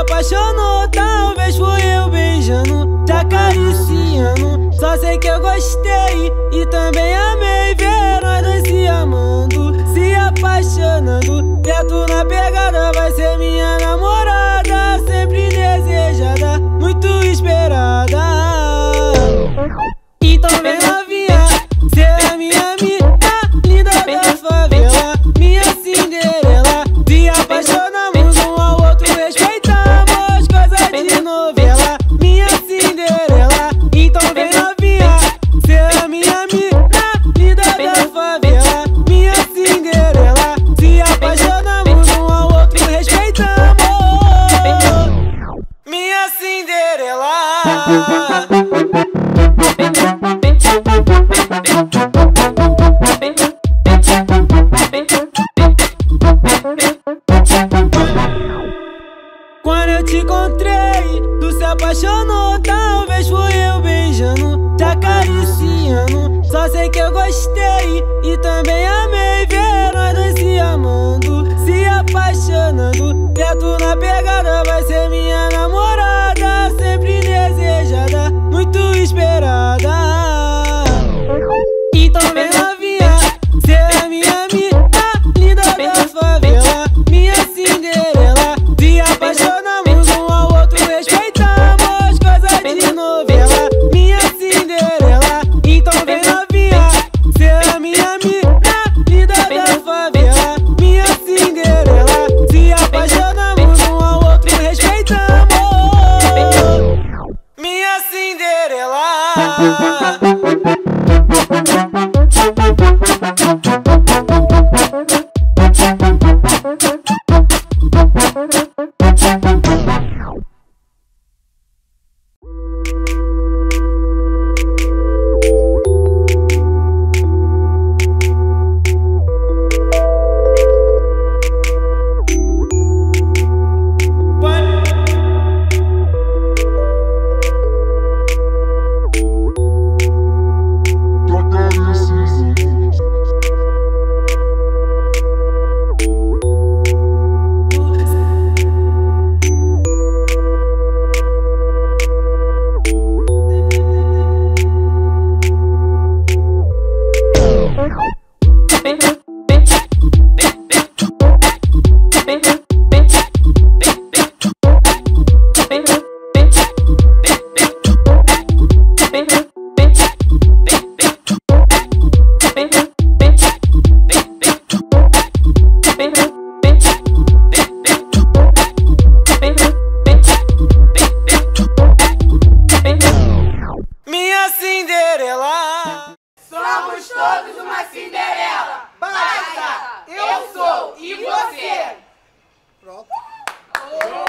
apaixonou, talvez foi eu beijando, te acariciando. Só sei que eu gostei e também amei ver nós dois se amando, se apaixonando. Dentro na pegada, vai ser minha namorada, sempre desejada, muito esperada. Então vem novinha, cê é minha mina, linda da favela, minha Cinderela. Se apaixonamos um ao outro, respeitamos, coisa de novela, minha Cinderela. Então vem novinha, cê é minha mina, linda da favela, minha Cinderela. Se apaixonamos um ao outro, respeitamos, minha Cinderela. Quando eu te encontrei, tu se apaixonou, talvez foi eu beijando, te acariciando. Só sei que eu gostei e também amei ver nós dois se amando, se apaixonando. Dentro na pegada, vai ser minha namorada, sempre desejada, muito esperada. Então vem novinha, cê é minha mina, linda da favela, minha Cinderela. Se apaixonamos um ao outro, respeitamos, coisa de novela, minha Cinderela. Então vem novinha, cê é minha mina, linda da favela, minha Cinderela. Se apaixonamos um ao outro, respeitamos, minha Cinderela. Minha Cinderela. Somos todos uma Cinderela. Basta! Eu sou e você. Pronto.